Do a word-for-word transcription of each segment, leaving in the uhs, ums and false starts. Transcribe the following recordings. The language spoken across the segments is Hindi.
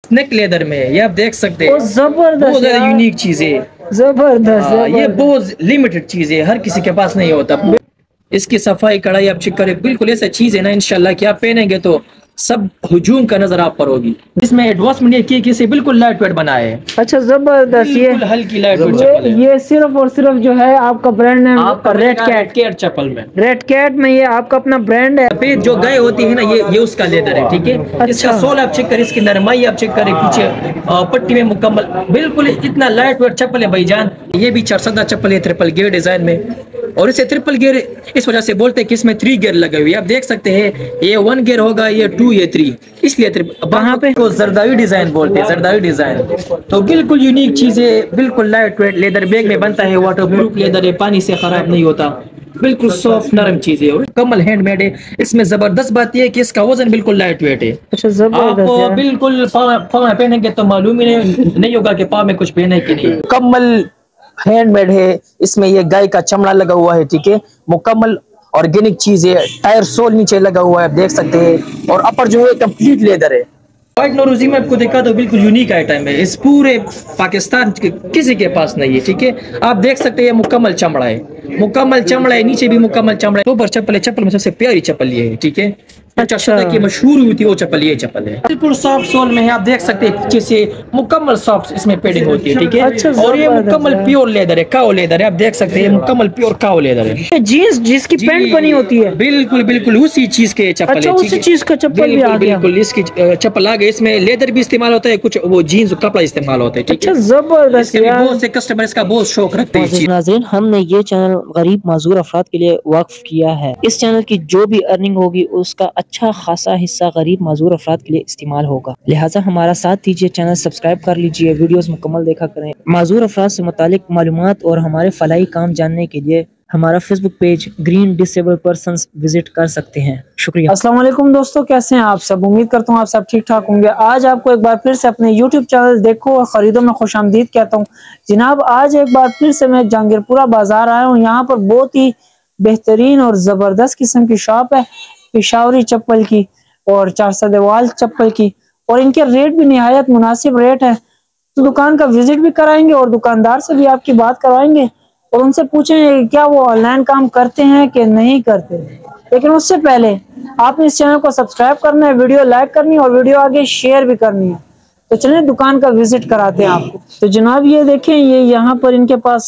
स्नेक लेदर में, ये आप देख सकते हैं। जबरदस्त, बहुत ज्यादा यूनिक चीज है, जबरदस्त। ये बहुत लिमिटेड चीज है, हर किसी के पास नहीं होता। इसकी सफाई कढ़ाई आप चेक करें, बिल्कुल ऐसा चीज है ना इंशाल्लाह कि आप पहनेंगे तो सब हुजूम का नजर आप पर होगी। इसमें एडवांसमेंट ये की कि इसे बिल्कुल लाइट वेट बनाया है। अच्छा जबरदस्त, ये हल्की लाइट वेट ये, चप्पल है। ये सिर्फ और सिर्फ जो है आपका brand name Red Cat Cat चप्पल में, रेड कैट में ये आपका अपना ब्रांड है। सफेद जो गाय होती है ना, ये ये उसका लेदर है, ठीक है। अच्छा। इसका सोल आप चेक करें, इसकी नरमाई आप चेक करें, पीछे पट्टी में मुकम्मल बिल्कुल इतना लाइट वेट चप्पल है भाईजान। ये भी चारसदा चप्पल है, ट्रिपल गियर डिजाइन में, और इसे ट्रिपल गियर इस वजह से बोलते हैं कि इसमें थ्री गियर लगे हुए। आप देख सकते हैं ये वन गियर होगा, ये टू, ये थ्री, इसलिए वहाँ पे तो जरदावी डिजाइन बोलते हैं, जरदावी डिजाइन। तो बिल्कुल यूनिक चीज है, बिल्कुल लाइट वेट लेदर बैग में बनता है, वाटर प्रूफ लेदर है, पानी से खराब नहीं होता, बिल्कुल सॉफ्ट नरम चीज है और कमल हैंडमेड है। इसमें जबरदस्त बात यह है कि इसका वजन बिल्कुल लाइट वेट है। अच्छा जबरदस्त, आप बिल्कुल पाँव में पहनेंगे तो मालूम ही नहीं, नहीं होगा कि पाँव में कुछ पहने कि नहीं। कमल हैंडमेड है, इसमें ये गाय का चमड़ा लगा हुआ है, ठीक है, मुकम्मल ऑर्गेनिक चीज है। टायर सोल नीचे लगा हुआ है, आप देख सकते हैं, और अपर जो है कंप्लीट लेदर है। व्हाइट नौरोजी में आपको देखा तो बिल्कुल यूनिक आइटम है, इस पूरे पाकिस्तान के किसी के पास नहीं है, ठीक है। आप देख सकते हैं मुकम्मल चमड़ा है, मुकम्मल चमड़ा है, नीचे भी मुकम्मल चमड़ा है। ऊपर चप्पल है, चप्पल में सबसे प्यारी चप्पल ये है, ठीक है। अच्छा, की मशहूर हुई थी वो चप्पल, ये चप्पल है बिल्कुल सॉफ्ट सोल में है। आप देख सकते हैं पीछे से मुकम्मल सॉफ्ट इसमें पेडिंग होती है, ठीक है। अच्छा, और ये मुकम्मल प्योर लेदर है, काओ लेदर है, आप देख सकते हैं मुकम्मल प्योर काओ लेदर है। जीन्स जिसकी पैंट बनी होती है, बिल्कुल बिल्कुल उसी चीज के चप्पल अच्छा, है, उसी चीज का चप्पल भी आ गया। बिल्कुल इसकी चप्पल आ गई, इसमें लेदर भी इस्तेमाल होता है, कुछ वो जीन्स कपड़ा इस्तेमाल होता है, ठीक है। अच्छा जबरदस्त, बहुत से कस्टमर इसका बहुत शौक रखते हैं। नाज़रीन, हमने ये चैनल गरीब माजूर अफराद के लिए वक्फ किया है। इस चैनल की जो भी अर्निंग होगी उसका अच्छा खासा हिस्सा गरीब माजूर अफराद के लिए इस्तेमाल होगा, लिहाजा हमारा साथ दीजिए, चैनल सब्सक्राइब कर लीजिए, वीडियोस मुकम्मल देखा करें। माजूर अफराद से मुतालिक मालूमात और हमारे फलाही काम जानने के लिए हमारा Facebook page green disable persons visit कर सकते हैं। शुक्रिया। अस्सलाम वालेकुम दोस्तों, कैसे हैं आप सब? उम्मीद करता हूँ आप सब ठीक ठाक होंगे। आज आपको एक बार फिर से अपने यूट्यूब चैनल देखो और खरीदो में खुशामदीद कहता हूँ। जनाब, आज एक बार फिर से मैं जहांगीरपुरा बाजार आया हूँ। यहाँ पर बहुत ही बेहतरीन और ज़बरदस्त किस्म की शॉप है, पेशावरी चप्पल की और चार सदेवाल चप्पल की, और इनके रेट भी निहायत मुनासिब रेट है। तो दुकान का विजिट भी कराएंगे और दुकानदार से भी आपकी बात करवाएंगे और उनसे पूछेंगे क्या वो ऑनलाइन काम करते हैं कि नहीं करते। लेकिन उससे पहले आपने इस चैनल को सब्सक्राइब करना है, वीडियो लाइक करनी है और वीडियो आगे शेयर भी करनी है। तो चलिए दुकान का विजिट कराते हैं आपको। तो जनाब ये देखें, ये यहाँ पर इनके पास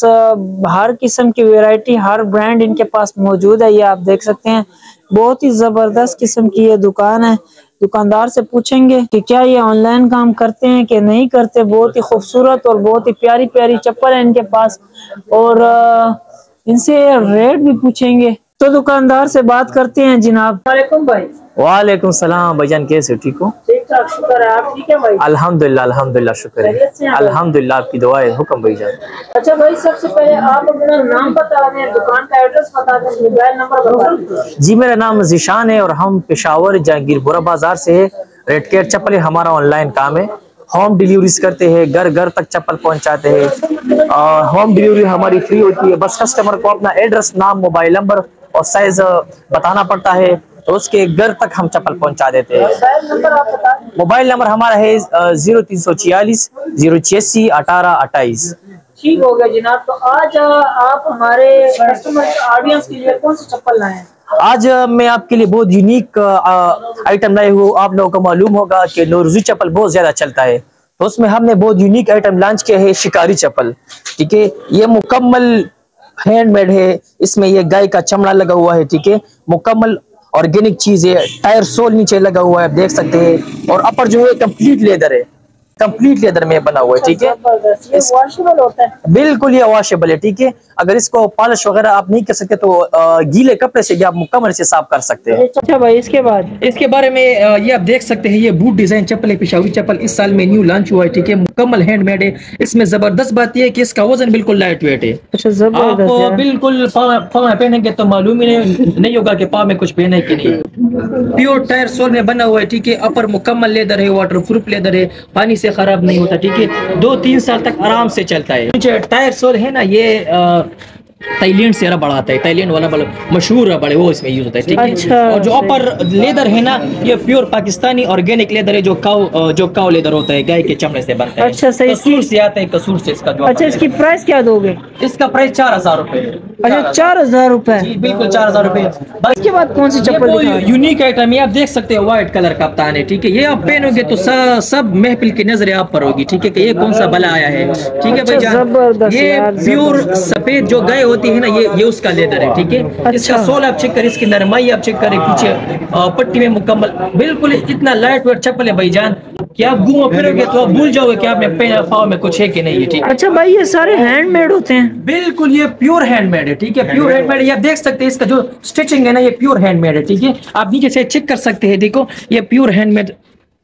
हर किस्म की वैरायटी, हर ब्रांड इनके पास मौजूद है। ये आप देख सकते हैं, बहुत ही जबरदस्त किस्म की ये दुकान है। दुकानदार से पूछेंगे कि क्या ये ऑनलाइन काम करते हैं कि नहीं करते। बहुत ही खूबसूरत और बहुत ही प्यारी प्यारी चप्पल है इनके पास, और इनसे रेट भी पूछेंगे। तो दुकानदार से बात करते हैं। जनाब वालेकुम भाई। वालेकुम सलाम भाईजान, कैसे हो? ठीक हो? ठीक ठाक, शुक्र है। आप ठीक है भाई? अल्हम्दुलिल्लाह अल्हम्दुलिल्लाह, शुक्र है, अल्हम्दुलिल्लाह, आपकी दुआ है। हुक्म भाईजान। अच्छा भाई, सबसे पहले आप अपना नाम बता दें, दुकान का एड्रेस बता दें, मोबाइल नंबर बता दें। जी, मेरा नाम ज़ीशान है और हम पेशावर जहांगीरपुरा बाजार से है। रेड कैट चप्पल हमारा ऑनलाइन काम है, होम डिलीवरीज करते हैं, घर घर तक चप्पल पहुंचाते हैं। और होम डिलीवरी हमारी फ्री होती है, बस कस्टमर को अपना एड्रेस, नाम, मोबाइल नंबर और साइज बताना पड़ता है, तो उसके घर तक हम चप्पल पहुंचा देते हैं। मोबाइल नंबर हमारा है जीरो तीन सौ छियालीस जीरो छियासी अठारह अट्ठाईस। ठीक हो गया जनाब। तो आज आप हमारे कस्टमर ऑडियंस के लिए कौन सी चप्पल लाए हैं? आज मैं आपके लिए बहुत यूनिक आइटम लाए हूँ। आप लोगों को मालूम होगा कि नौरोजी चप्पल बहुत ज्यादा चलता है, तो उसमें हमने बहुत यूनिक आइटम लॉन्च किया है, शिकारी चप्पल, ठीक है। ये मुकम्मल हैंडमेड है, इसमें ये गाय का चमड़ा लगा हुआ है, ठीक है, मुकम्मल ऑर्गेनिक चीज है। टायर सोल नीचे लगा हुआ है, आप देख सकते हैं, और अपर जो है कंप्लीट लेदर है, कंप्लीट लेदर में बना हुआ है, ठीक है। ये वॉशेबल होता है? बिल्कुल, ये वॉशेबल है, ठीक है। अगर इसको पॉलिश वगैरह आप नहीं कर सकते तो गीले कपड़े से भी आप मुकम्मल से साफ कर सकते हैं। अच्छा भाई, इसके बाद इसके बारे में ये आप देख सकते हैं, ये बूट डिजाइन चप्पल है, पेशावरी चप्पल इस साल में न्यू लॉन्च हुआ है, ठीक है, मुकम्मल हैंडमेड है। इसमें जबरदस्त बात यह है कि इसका वजन बिल्कुल लाइट वेट है। अच्छा, आप बिल्कुल पाँव में पहनेंगे तो मालूम ही नहीं, नहीं होगा कि पाँव में कुछ पहने कि नहीं। प्योर टायर सोल में बना हुआ है, ठीक है। अपर मुकम्मल लेदर है, वाटर प्रूफ लेदर है, पानी से खराब नहीं होता, ठीक है। दो तीन साल तक आराम से चलता है। टायर सोल है ना, ये थाईलैंड से रबड़ आता है, थाईलैंड वाला बड़ा मशहूर रबड़ है, वो इसमें यूज होता है, ठीक है। अच्छा, और जो अपर लेदर है ना, ये प्योर पाकिस्तानी ऑर्गेनिक लेदर है, जो काउ जो काउ लेदर होता है, गाय के चमड़े से बनता है। अच्छा, सही। कसूर से आता है, कसूर से इसका जो अच्छा, इसकी प्राइस क्या दोगे? इसका प्राइस चार हजार रुपए। अच्छा, चार हजार रुपए। जी बिल्कुल चार हजार रुपए। इसके बाद कौन सी चप्पल दिखा रहे हैं? यूनिक आइटम है, आप देख सकते हैं, व्हाइट कलर का कप्तान है, ठीक है। ये आप पहनोगे तो स- सब महफिल की नजरें आप पर होगी, ठीक है, कि ये कौन सा बला आया है, ठीक है अच्छा, भाईजान। जबरदस्त ये यार, प्योर जबरदस्त। सफेद जो गाय होती है ना, ये ये उसका लेदर है, ठीक है। इसका अच्छा। सोल आप चेक करें, इसकी नरमाई आप चेक करें, पीछे अ, पट्टी में मुकम्मल बिल्कुल इतना लाइट वेट चप्पल है भाईजान कि आप घूमो फिरोगे तो आप भूल जाओगे कि आपने पहना पाँव में कुछ है कि नहीं है, ठीक है। अच्छा भाई, ये सारे हैंडमेड होते हैं? बिल्कुल, ये प्योर हैंडमेड है, ठीक है, प्योर हैंडमेड है। ये आप देख सकते हैं, इसका जो स्टिचिंग है ना, ये प्योर हैंडमेड है, ठीक है। आप नीचे से चेक कर सकते हैं, देखो ये प्योर हैंडमेड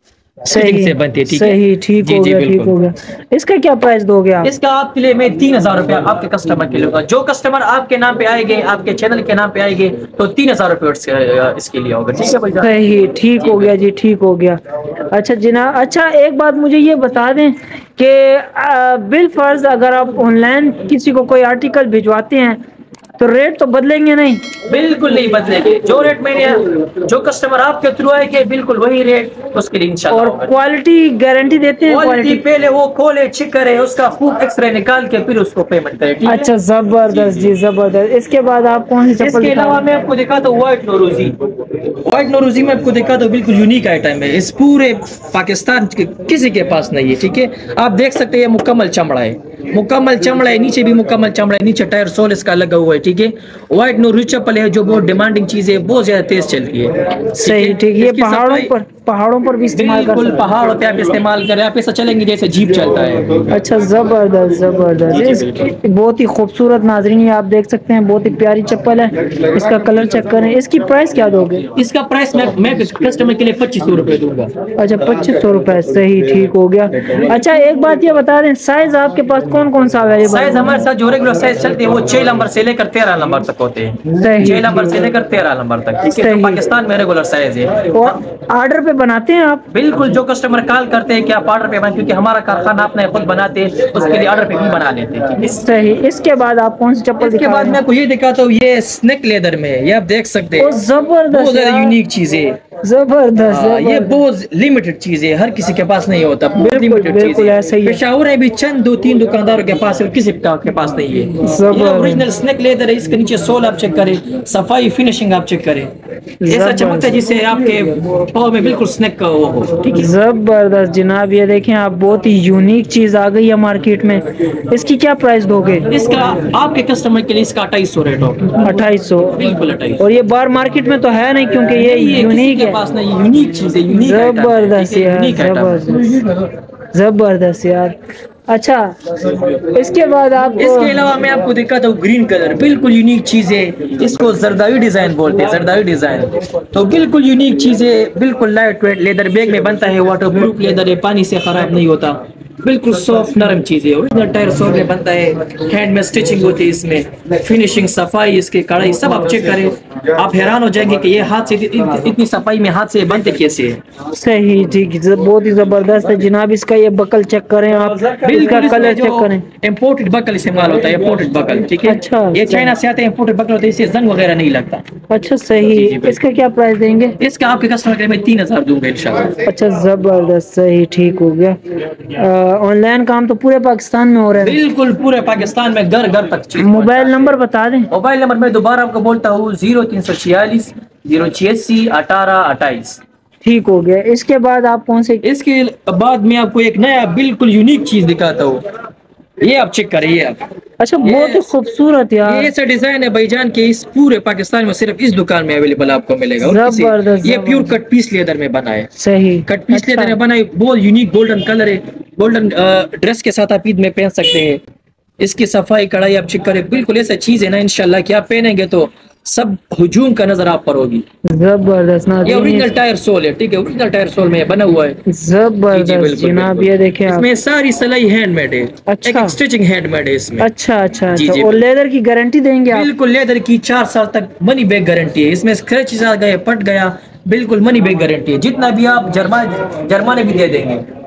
सही से बनती है, ठीक है। सही, ठीक जी, हो जी, गया, ठीक बिल्कुल। हो गया। इसका क्या प्राइस दोगे आप? इसका आपके लिए मैं तीन हजार रुपया आपके कस्टमर के लिए, जो कस्टमर आपके नाम पे आएंगे, आपके चैनल के नाम पे आएंगे, तो तीन हजार रुपये इसके लिए होगा, ठीक है भाई। सही, ठीक हो गया जी, ठीक हो गया। अच्छा जनाब, अच्छा एक बात मुझे ये बता दें कि आ, बिल फर्ज अगर आप ऑनलाइन किसी को कोई आर्टिकल भिजवाते हैं तो रेट तो बदलेंगे नहीं? बिल्कुल नहीं बदलेंगे, जो रेट मैंने जो कस्टमर आपके थ्रू आएंगे बिल्कुल वही रेट उसके लिए इंशाल्लाह और होगा। क्वालिटी गारंटी देते हैं? क्वालिटी पहले वो खोले, चेक करे, उसका खूब एक्सरे निकाल के फिर उसको पेमेंट करे, ठीक है। अच्छा, जबरदस्त जी, जबरदस्त। इसके बाद आप कौन सी चप्पल इसके दिखा अलावा रहे मैं आपको दिखाता हूँ व्हाइट नौरोजी। व्हाइट नौरोजी में आपको दिखाता हूँ, बिल्कुल यूनिक आइटम है, इस पूरे पाकिस्तान के किसी के पास नहीं है, ठीक है। आप देख सकते हैं, मुकम्मल चमड़ा है, मुकम्मल चमड़ा है, नीचे भी मुकम्मल चमड़ा है, नीचे टायर सोल इसका लगा हुआ है, ठीक है। व्हाइट नौरोजी चप्पल है जो बहुत डिमांडिंग चीज है, बहुत ज्यादा तेज चलती है। हैं? सही, ठीक। ये इसकी पहाड़ों सफाई- पर पहाड़ों पर भी इस्तेमाल कर बिल्कुल सकते हैं? पहाड़ों पे आप इस्तेमाल करें, आप ऐसा चलेंगे जैसे जीप चलता है। अच्छा, जबरदस्त जबरदस्त। जी, इस बिल्कुल। बहुत ही खूबसूरत, नाजरीन ये आप देख सकते हैं, बहुत ही प्यारी चप्पल है। इसका कलर चेक करें। इसकी प्राइस क्या दोगे? इसका प्राइस मैं मैं कस्टमर के लिए पच्चीस सौ रुपए दूंगा। अच्छा, पच्चीस सौ रुपए। सही, ठीक हो गया। अच्छा एक बात ये बता दें, साइज आपके पास कौन कौन सा अवेलेबल साइज हमारे साथ जो रेगुलर साइज चलते हैं वो छह नंबर से लेकर तेरह नंबर तक होते हैं, सही, छह नंबर से लेकर तेरह नंबर तक, ठीक है। सही। तो पाकिस्तान में रेगुलर साइज है। और ऑर्डर पे बनाते हैं आप? बिल्कुल, जो कस्टमर कॉल करते हैं कि आप ऑर्डर पे बना, क्योंकि हमारा कारखाना अपने खुद बनाते हैं, उसके लिए ऑर्डर पे भी बना लेते हैं, ठीक है। सही। इसके बाद आप कौन सी चप्पल इसके दिखा बाद रहे मैं हैं? आपको ये दिखाता हूँ, ये स्नेक लेदर में है, ये आप देख सकते हैं, ओ, जबरदस्त बहुत ज्यादा यार। यूनिक चीज है। जबरदस्त, हाँ, ये जबरदस्त। बहुत लिमिटेड चीज है, हर किसी के पास नहीं होता, बहुत बिल्कुल, लिमिटेड चीज बिल्कुल है। ऐसा ही है। पेशावर में भी चंद दो तीन दुकानदारों के पास है, और किसी का के पास नहीं है। जबरदस्त। ये ओरिजिनल स्नेक लेदर है, इसके नीचे सोल आप चेक करें, सफाई फिनिशिंग आप चेक करें, ऐसा चमकता है जिससे आपके पाँव में बिल्कुल स्नेक का वो हो, ठीक है। जबरदस्त जनाब, ये देखें आप, बहुत ही यूनिक चीज आ गई है मार्केट में। इसकी क्या प्राइस दोगे? इसका आपके कस्टमर के लिए इसका अट्ठाईस सौ रेट होगा, अट्ठाईस सौ। बिल्कुल अट्ठाईस। और ये बार मार्केट में तो है नहीं, क्योंकि ये यूनिक के है। पास नहीं, यूनिक चीज है, यूनिक जबरदस्त यार, यूनिक जबरदस्त जबरदस्त यार। अच्छा, इसके बाद आप इसके अलावा मैं आपको दिखाता हूँ ग्रीन कलर, बिल्कुल यूनिक चीज है, इसको जरदावी डिजाइन बोलते हैं, जरदावी डिजाइन। तो बिल्कुल यूनिक चीज है, बिल्कुल लाइट वेट लेदर बैग में बनता है, वाटर प्रूफ लेदर है, पानी से खराब नहीं होता, बिल्कुल सॉफ्ट नरम चीज है, ओरिजिनल टायर सोल में बनता है, हैंड में स्टिचिंग होती है, इसमें फिनिशिंग, सफाई, इसके कढ़ाई सब आप चेक करें, आप हैरान हो जाएंगे कि ये हाथ से इत, इतनी सफाई में हाथ से बनते कैसे है। सही, ठीक, बहुत ही जबरदस्त है जनाब। इसका ये बकल चेक करें आप, इसका कलर चेक करें। इम्पोर्टेड बकल इस्तेमाल होता है, इम्पोर्टेड बकल, ठीक है। अच्छा, ये चाइना से आते हैं, इम्पोर्टेड बकल होते हैं, इससे जंग वगैरह नहीं लगता। अच्छा, सही। इसका क्या प्राइस देंगे? इसका आपके कस्टमर के लिए मैं तीन हजार दूंगा इंशाल्लाह। अच्छा, जबरदस्त, सही, ठीक हो गया। ऑनलाइन काम तो पूरे पाकिस्तान में हो रहा है? बिल्कुल पूरे पाकिस्तान में घर घर तक चीज। मोबाइल नंबर बता दें। मोबाइल नंबर मैं दोबारा आपको बोलता हूँ, जीरो तीन सौ छियालीस जीरो छियासी अठारह अट्ठाईस। ठीक हो गया। इसके बाद आप कौन से? इसके बाद मैं आपको एक नया बिल्कुल यूनिक चीज दिखाता हूँ, ये आप चेक करिए आप। अच्छा, बहुत ही खूबसूरत यार। ये ऐसा डिजाइन है भाईजान के इस पूरे पाकिस्तान में सिर्फ इस दुकान में अवेलेबल आपको मिलेगा, और किसी- जबरदस्त, ये प्योर जबरदस्त। कट पीस लेदर में बना है, सही, कट पीस अच्छा। लेदर में बना है, बहुत यूनिक गोल्डन कलर है, गोल्डन ड्रेस के साथ आप ईद में पहन सकते हैं। इसकी सफाई कढ़ाई आप चेक करें, बिल्कुल ऐसा चीज है ना इंशाल्लाह कि आप पहनेंगे तो सब हुजूम का नजर आप पर होगी। जबरदस्त ना, ये ओरिजिनल टायर सोल है, ठीक है, ओरिजिनल टायर सोल में बना हुआ है। जी, जी, जबरदस्त बिल्कुल, जनाब, बिल्कुल। ये देखें आप। इसमें सारी सिलाई हैंडमेड है, अच्छा। एक स्टिचिंग हैंडमेड है इसमें। अच्छा अच्छा जी, अच्छा। जी, और लेदर की गारंटी देंगे आप? बिल्कुल लेदर की चार साल तक मनी बैग गारंटी है, इसमें स्क्रैचेस आ गए, पट गया, बिल्कुल मनी बैग गारंटी है, जितना भी आप जर्मा जर्माने भी दे देंगे।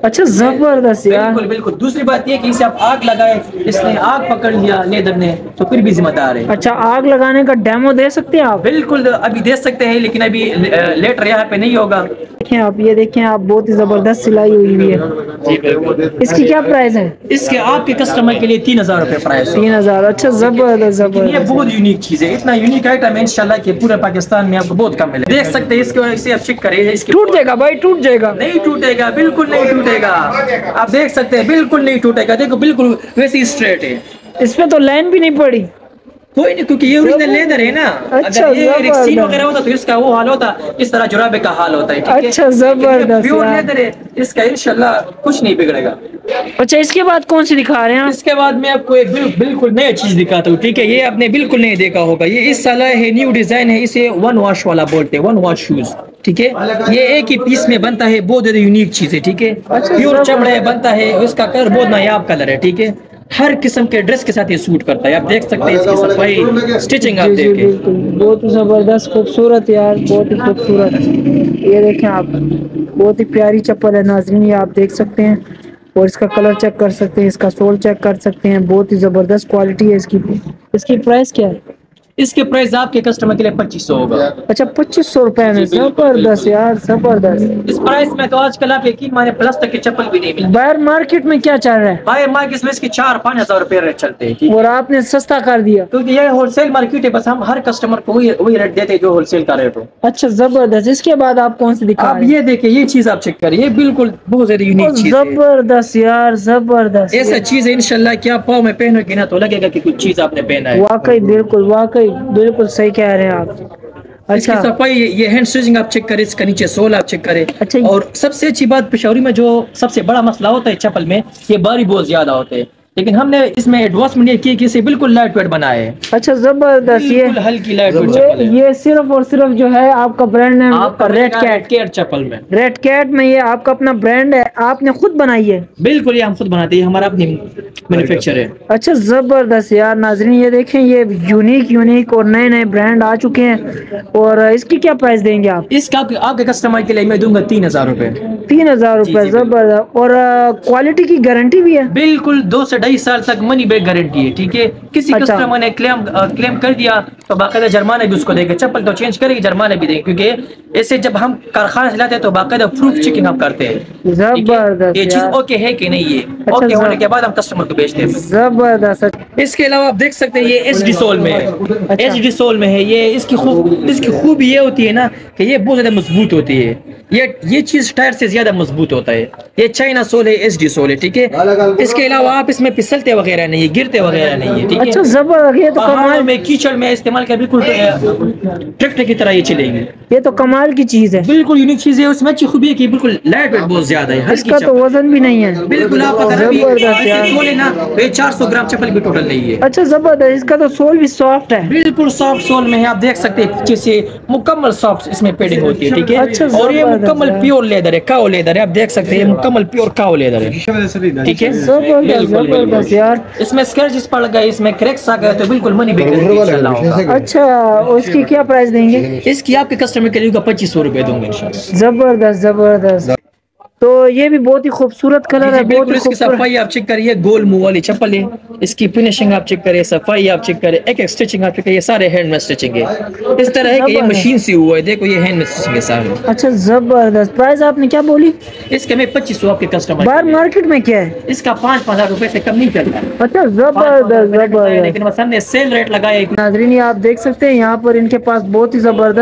अच्छा जबरदस्त यार। बिल्कुल बिल्कुल। दूसरी बात ये कि इसे आप आग लगाए, इसने आग पकड़ लिया लेदर ने, तो फिर भी जिम्मेदार है। अच्छा, आग लगाने का डेमो दे सकते हैं आप? बिल्कुल अभी दे सकते हैं, लेकिन अभी लेटर यहाँ पे नहीं होगा। देखें आप, ये देखें आप, बहुत ही जबरदस्त सिलाई हुई हुई है। जी बिल्कुल। इसकी क्या प्राइस है? इसके आपके कस्टमर के लिए तीन हजार रुपए प्राइस। तीन हजार अच्छा जबरदस्त ये जबरदस्त। बहुत यूनिक चीज है, इतना यूनिक आइटम है इंशाल्लाह कि पूरे पाकिस्तान में आपको बहुत कम मिले। देख सकते हैं इसके वजह से आप चेक करें, इसके टूट जाएगा भाई, टूट जाएगा। नहीं टूटेगा, बिल्कुल नहीं टूटेगा। आप देख सकते हैं बिल्कुल नहीं टूटेगा। देखो बिल्कुल वैसे स्ट्रेट है, इसमें तो लाइन भी नहीं पड़ी। कोई नहीं, क्योंकि ये ओरिजिनल लेदर है ना। अच्छा, अगर ये जबरदस्त। रेक्सीन वगैरह होता तो इसका वो हाल होता, इस तरह जुराबे का हाल होता है। ठीक है? अच्छा, जबरदस्त प्योर यार। लेदर है, इसका इंशाल्लाह कुछ नहीं बिगड़ेगा। अच्छा, इसके बाद कौन सी दिखा रहे हैं आप? इसके बाद मैं आपको एक बिल, बिल्कुल नई चीज दिखाता हूँ। ठीक है, ये आपने बिल्कुल नहीं देखा होगा। ये इस साल है, न्यू डिजाइन है, इसे वन वॉश वाला बोलते हैं, वन वॉश शूज। ठीक है, ये एक ही पीस में बनता है, बहुत ज्यादा यूनिक चीज है। ठीक है, प्योर चमड़े बनता है, इसका कलर बहुत नायाब कलर है। ठीक है, हर किस्म के ड्रेस के साथ ये सूट करता है। आप देख सकते हैं इसकी सफाई, स्टिचिंग आप जी, जी, देखें। बिल्कुल, बहुत ही जबरदस्त खूबसूरत यार, बहुत ही खूबसूरत। ये देखें आप, बहुत ही प्यारी चप्पल है नाज़रीन, ये आप देख सकते हैं। और इसका कलर चेक कर सकते हैं, इसका सोल चेक कर सकते हैं, बहुत ही जबरदस्त क्वालिटी है इसकी। इसकी प्राइस क्या है? इसके प्राइस आपके कस्टमर के लिए पच्चीस सौ होगा। अच्छा, पच्चीस सौ रुपए में। जी, बिल्कुल, जबरदस्त यार, जबरदस्त। इस प्राइस में तो आजकल आप यकीन माने प्लस तक की चप्पल भी नहीं मिलती। बाहर मार्केट में क्या चल रहा है? बाहर मार्केट में इसके चार पाँच हजार रुपए रेट चलते हैं। ठीक है? और आपने सस्ता कर दिया। क्योंकि ये होलसेल मार्केट है, बस हम हर कस्टमर को वही वही रेट देते हैं जो होलसेल का रेट हो। अच्छा जबरदस्त। इसके बाद आप कौन सी दिखा आप रहे हैं? ये देखिए, ये चीज आप चेक करिए, बिल्कुल बहुत ज्यादा यूनिक चीज है। जबरदस्त यार, जबरदस्त। ऐसा चीज है इंशाल्लाह कि आप पाँव में पहनोगे ना तो लगेगा कि कुछ चीज आपने पहना है। वाकई बिल्कुल, वाकई बिल्कुल सही कह रहे हैं आप। इसकी अच्छा, सफाई, ये हैंड स्टिचिंग आप चेक करें, इसका नीचे सोल आप चेक करें। अच्छा। और सबसे अच्छी बात, पेशावरी में जो सबसे बड़ा मसला होता है चप्पल में, ये बारी बहुत ज्यादा होते हैं, लेकिन हमने इसमें एडवांसमेंट ये की कि इसे बिल्कुल लाइट वेट बनाए है। अच्छा जबरदस्त। ये बिल्कुल हल्की लाइट वेट ये चप्पल है। ये सिर्फ और सिर्फ जो है आपका ब्रांड नेम आपका रेड कैट। केयर चप्पल में, रेड कैट में ये आपका अपना ब्रांड है, आपने खुद बनाई है? बिल्कुल ये हम खुद बनाते हैं, हमारा अपनी मैन्युफैक्चर है। अच्छा जबरदस्त यार नाजरीन, ये देखें, ये यूनिक यूनिक और नए नए ब्रांड आ चुके हैं। और इसकी क्या प्राइस देंगे आप? इसका आपके, आपके कस्टमर के लिए मैं दूंगा तीन हजार रुपए। तीन हजार रुपए। जबरदस्त। और क्वालिटी की गारंटी भी है? बिल्कुल, दो से ढाई साल तक मनी बैक गारंटी है। ठीक है, किसी अच्छा। कस्टमर ने क्लेम क्लेम कर दिया तो बाकायदा जुर्माना भी उसको देंगे, चप्पल तो चेंज करेगी, जुर्माना भी देंगे, क्योंकि ऐसे जब हम कारखाने से लाते हैं तो बाकायदा प्रूफ चेकिंग हम करते हैं। ठीक है? जबरदस्त ये चीज यार। ओके है कि नहीं है, अच्छा, ओके होने जब- के बाद हम कस्टमर को बेचते हैं। जबरदस्त। इसके अलावा आप देख सकते हैं ये एच डी सोल में है, अच्छा। एच डी सोल में है ये। इसकी खूब इसकी खूबी ये होती है ना कि ये बहुत ज्यादा मजबूत होती है। ये ये चीज टायर से ज्यादा मजबूत होता है। ये चाइना सोल है, एच डी सोल है। ठीक है, इसके अलावा आप इसमें फिसलते वगैरह नहीं है, गिरते वगैरह नहीं है। ठीक है, अच्छा जबरदस्त। ये तो पहाड़ों कमाल, में कीचड़ में इस्तेमाल कर बिल्कुल ट्रैक्टर की तरह ये चलेंगे। ये तो कमाल की चीज है। बिल्कुल यूनिक चीज है, उसमें अच्छी खूबी है कि बिल्कुल लाइट वेट बहुत ज्यादा है, हल्की इसका तो चप्पल। वजन भी नहीं है। बिल्कुल आप पता नहीं जबरदस्त यार। ऐसे तोले ना तो ये चार सौ ग्राम चप्पल भी टोटल नहीं है। अच्छा जबरदस्त। इसका तो सोल भी सॉफ्ट है। बिल्कुल सॉफ्ट सोल में है, आप देख सकते हैं पीछे से मुकम्मल सॉफ्ट इसमें पेडिंग होती है। ठीक है, अच्छा, और ये जबरदस्त मुकम्मल यार। प्योर लेदर है, काओ लेदर है। आप देख सकते हैं ये मुकम्मल प्योर काओ लेदर है। ठीक है, जबरदस्त बिल्कुल, जबरदस्त बिल्कुल। यार। इसमें स्क्रैचेस पड़ गए, इसमें क्रैक्स आ गए तो बिल्कुल मनी बैक इंशाल्लाह होगा। अच्छा, और इसकी क्या प्राइस देंगे? इसकी आपके कस्टमर के लिए पच्चीस सौ रुपए दूंगा इंशाल्लाह। जबरदस्त जबरदस्त। तो ये भी बहुत ही खूबसूरत कलर है, बहुत बिल्कुल ही इसकी खूबसूरत। सफाई आप चेक करिए, गोल मुंह वाली चप्पल है। इसकी फिनिशिंग आप चेक करिए, सफाई आप चेक करिए, एक एक स्टिचिंग आप चेक करिए, सारे हैंडमेड स्टिचिंग है। इस तरह है कि ये मशीन से हुआ है, देखो ये हैंडमेड स्टिचिंग है सारे। अच्छा जबरदस्त। प्राइस आपने क्या बोली? इसके में पच्चीस सौ आपके कस्टमर। बाहर मार्केट में क्या है? इसका पाँच पाँच हजार रुपए से कम नहीं चलता। अच्छा जबरदस्त जबरदस्त। लेकिन बस हमने सेल रेट लगाया। नाजरीन, ये आप देख सकते हैं यहाँ पर इनके पास बहुत ही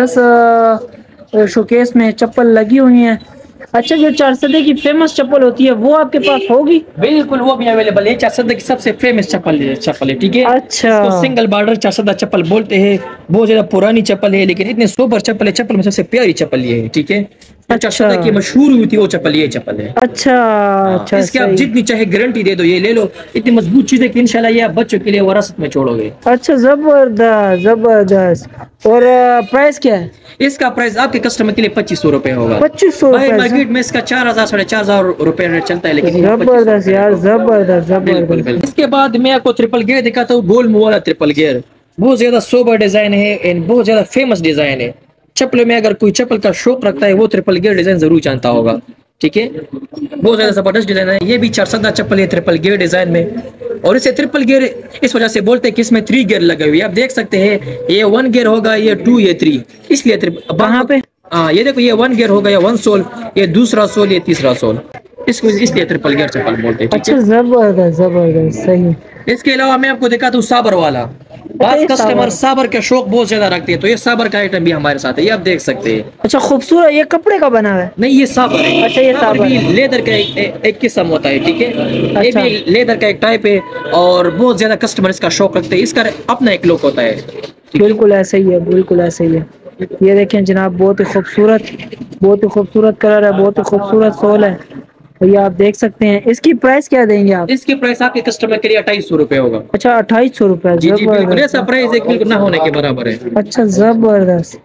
जबरदस्त शोकेस में चप्पल लगी हुई है। अच्छा, जो चार सदे की फेमस चप्पल होती है वो आपके पास होगी? बिल्कुल वो भी अवेलेबल है। चार सदा की सबसे फेमस चप्पल है चप्पल है। ठीक है, अच्छा। इसको सिंगल बॉर्डर चार सदा चप्पल बोलते हैं। बहुत ज्यादा पुरानी चप्पल है, लेकिन इतने सुपर चप्पल है, चप्पल में सबसे प्यारी चप्पल ये है। ठीक है, चार सदा की मशहूर हुई थी वो चप्पल ये चप्पल है। अच्छा अच्छा। इसके आप सही। जितनी चाहे गारंटी दे दो, ये ले लो, इतनी मजबूत चीज है कि इंशाल्लाह ये आप बच्चों के लिए वरासत में छोड़ोगे। अच्छा जबरदस्त जबरदस्त। और प्राइस क्या है? इसका प्राइस आपके कस्टमर के लिए पच्चीस सौ रुपए होगा। पच्चीस सौ भाई रुपए। मार्केट में इसका चार हजार साढ़े चार हजार रुपए रेट चलता है, लेकिन जबरदस्त यार, जबरदस्त बिल्कुल जबरदस्त। बिल्कुल। इसके बाद मैं आपको ट्रिपल गियर दिखाता हूँ, गोल मुंह वाला ट्रिपल गियर। बहुत ज्यादा सोबर डिजाइन है एंड बहुत ज्यादा फेमस डिजाइन है। चप्पल में अगर कोई चप्पल का शौक रखता है वो ट्रिपल गियर डिजाइन जरूर जानता होगा। ठीक है, बहुत ज्यादा जबरदस्त डिजाइन है। ये भी चार सदा चप्पल है ट्रिपल गियर डिजाइन में, और इसे ट्रिपल गियर इस वजह से बोलते हैं कि इसमें थ्री गियर लगे हुए। आप देख सकते हैं ये वन गियर होगा, ये टू, ये थ्री, इसलिए कहाँ पे? हाँ ये देखो, ये वन गियर होगा, या वन सोल, ये दूसरा सोल, ये तीसरा सोल, इसको इसलिए ट्रिपल गियर चप्पल बोलते हैं। अच्छा जबरदस्त जबरदस्त, सही। इसके अलावा मैं आपको दिखाता हूँ साबर वाला। बात कस्टमर साबर का शौक बहुत ज्यादा रखते हैं, तो ये साबर का आइटम भी हमारे साथ है, ये आप देख सकते हैं। अच्छा खूबसूरत, ये कपड़े का बना है? नहीं ये साबर है। अच्छा ये साबर भी है। लेदर का एक, एक, एक किस्म होता है, ठीक है। ये अच्छा। भी लेदर का एक टाइप है, और बहुत ज्यादा कस्टमर इसका शौक रखते हैं, इसका अपना एक लुक होता है। बिल्कुल ऐसे ही है, बिल्कुल ऐसे ही है। ये देखें जनाब, बहुत ही खूबसूरत, बहुत ही खूबसूरत कलर है, बहुत ही खूबसूरत सोल है, तो ये आप देख सकते हैं। इसकी प्राइस क्या देंगे आप? इसकी प्राइस आपके कस्टमर के लिए अट्ठाईस सौ रुपए होगा। अच्छा अट्ठाईस सौ रुपए, जी जी बिल्कुल, ऐसा प्राइस है बिल्कुल ना होने के बराबर है। अच्छा जबरदस्त।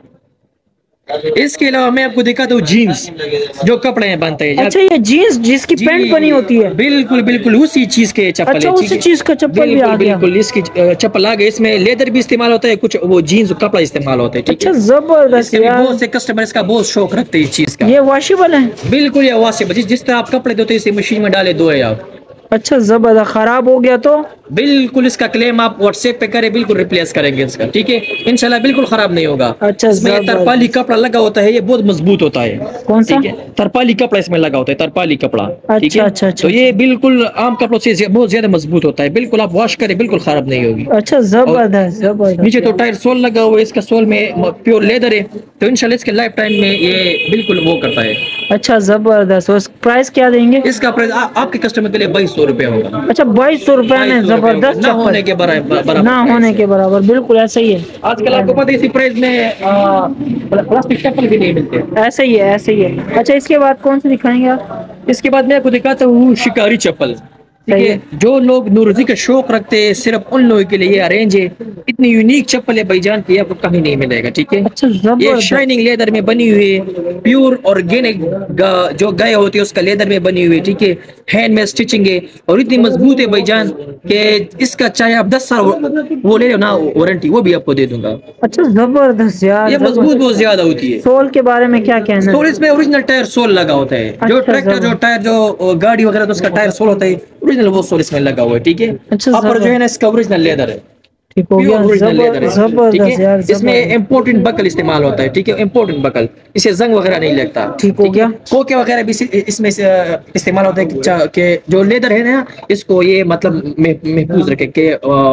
इसके अलावा मैं आपको दिखाता हूँ जीन्स, जो कपड़े में बनते हैं। अच्छा ये जीन्स जिसकी पैंट बनी होती है? बिल्कुल बिल्कुल उसी चीज के चप्पल। अच्छा उसी चीज का चप्पल भी आ गया? बिल्कुल इसकी चप्पल आ गई। इसमें लेदर भी इस्तेमाल होता है, कुछ वो जीन्स कपड़ा इस्तेमाल होता है। अच्छा जबरदस्त यार, बहुत से कस्टमर इसका बहुत शौक रखते हैं इस चीज का। ये वॉशेबल है? बिल्कुल ये वॉशेबल, जिस तरह आप कपड़े धोते हैं इसे मशीन में डाले धोए आप। अच्छा जबरदस्त। खराब हो गया तो? बिल्कुल इसका क्लेम आप व्हाट्सएप पे करें, बिल्कुल रिप्लेस करेंगे इसका, ठीक है, इंशाल्लाह बिल्कुल खराब नहीं होगा। अच्छा इसमें तरपाली कपड़ा लगा होता है, ये बहुत मजबूत होता है। कौन सा? ठीक है, तरपाली कपड़ा इसमें लगा होता है, तरपाली कपड़ा। ठीक है, अच्छा अच्छा। तो ये बिल्कुल आम कपड़ों से बहुत ज्यादा मजबूत होता है, बिल्कुल आप वॉश करें बिल्कुल खराब नहीं होगी। अच्छा जबरदस्त जबरदस्त। नीचे तो टायर सोल लगा हुआ है, इसका सोल में प्योर लेदर है, तो इंशाल्लाह इसके लाइफ टाइम में ये बिल्कुल वो करता है। अच्छा जबरदस्त। और प्राइस क्या देंगे? इसका प्राइस आपके कस्टमर के लिए बाईस सौ रुपए होगा। अच्छा बाईस सौ रुपए में जबरदस्त ना होने के बराबर, ना होने के बराबर, बिल्कुल ऐसा ही है। आजकल आपको पता है इसी प्राइस में प्लास्टिक चप्पल भी नहीं मिलते। ऐसे ही है, ऐसे ही है। अच्छा इसके बाद कौन से दिखाएंगे आप? इसके बाद मैं आपको दिखाता हूँ शिकारी चप्पल। ठीक है, जो लोग नूरजी का शौक रखते हैं सिर्फ उन लोगों के लिए ये अरेंज है। इतनी यूनिक चप्पल है भाईजान की, आपको कहीं नहीं मिलेगा। ठीक है, अच्छा ये शाइनिंग लेदर में बनी हुई है, प्योर ऑर्गेनिक जो गाय होती है उसका लेदर में बनी हुई है। ठीक है, हैंड में स्टिचिंग है, और इतनी मजबूत है भाईजान कि इसका चाहे आप दस साल वो ले लो ना वारंटी, वो भी आपको दे दूंगा। अच्छा जबरदस्त यार, ये मजबूत बहुत ज्यादा होती है। सोल के बारे में क्या कहना है? सोल इसमें ओरिजिनल टायर सोल लगा होता है। जो ट्रैक्टर जो टायर जो गाड़ी वगैरह तो उसका टायर सोल होता है, ओरिजिनल वो सोल इसमें लगा हुआ है। ठीक है, ऊपर जो है ना इसका ओरिजिनल लेदर है। ठीक हो गया, जबरदस्त यार। इसमें इम्पोर्टेंट बकल इस्तेमाल होता है। ठीक है, इम्पोर्टेंट बकल, इसे जंग वगैरह नहीं लगता। ठीक हो गया। कोके वगैरह भी इसमें इस्तेमाल होता है कि जो लेदर है ना इसको ये मतलब महफूज रखे कि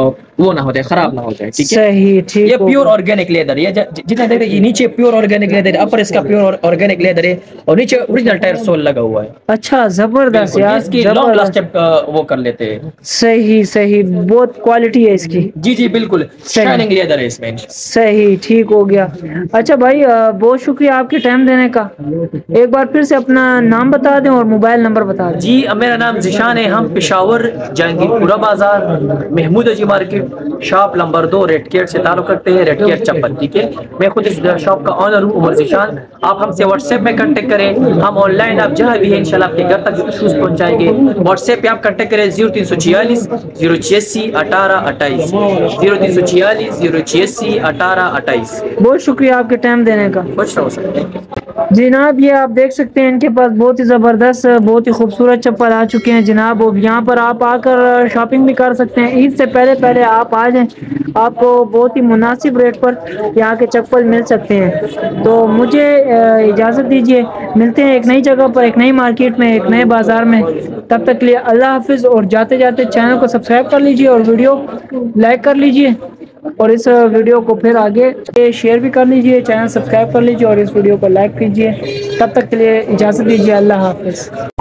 वो ना हो जाए, खराब ना हो जाए। ठीक है, सही, ठीक। ये प्योर ऑर्गेनिक लेदर, ये जितना देख रहे हैं, ये नीचे प्योर ऑर्गेनिक लेदर, अपर इसका प्योर ऑर्गेनिक लेदर है, और नीचे ओरिजिनल टायर सोल लगा हुआ है। अच्छा जबरदस्त यार, इसकी लॉन्ग लास्टिंग वो कर लेते हैं। सही सही, बहुत क्वालिटी है इसकी। जी जी बिल्कुल, शाइनिंग लेदर है इसमें। सही, ठीक हो गया। अच्छा भाई बहुत शुक्रिया आपके टाइम देने का। एक बार फिर से अपना नाम बता दें और मोबाइल नंबर बता दें। जी मेरा नाम जिशान है, हम पेशावर जहांगीरपुरा बाजार महमूद अजी मार्केट शॉप नंबर दो रेड केयर से ताल्लुक रखते हैं, रेड केयर चप्पल। ठीक है, मैं खुद इस शॉप का ऑनर हूँ, उमर जिशान। आप हमसे व्हाट्सएप में कांटेक्ट करें, हम ऑनलाइन आप जहाँ भी है इंशाल्लाह आपके घर तक शूज पहुँचाएंगे। व्हाट्सएप पे आप कांटेक्ट करें जीरो तीन सौ छियालीस जीरो छियासी अठारह अट्ठाईस जीरो तीन सौ छियालीस जीरो छियासी अठारह अट्ठाईस। बहुत शुक्रिया आपके टाइम देने का। खुश रहो सर। जनाब ये आप देख सकते हैं इनके पास बहुत ही ज़बरदस्त, बहुत ही खूबसूरत चप्पल आ चुके हैं जनाब। और यहाँ पर आप आकर शॉपिंग भी कर सकते हैं। ईद से पहले पहले आप आ जाएं, आपको बहुत ही मुनासिब रेट पर यहाँ के चप्पल मिल सकते हैं। तो मुझे इजाज़त दीजिए, मिलते हैं एक नई जगह पर, एक नई मार्केट में, एक नए बाज़ार में। तब तक के लिए अल्लाह हाफिज़। और जाते जाते चैनल को सब्सक्राइब कर लीजिए और वीडियो लाइक कर लीजिए, और इस वीडियो को फिर आगे शेयर भी कर लीजिए। चैनल सब्सक्राइब कर लीजिए और इस वीडियो को लाइक कीजिए। तब तक के लिए इजाज़त दीजिए, अल्लाह हाफिज़।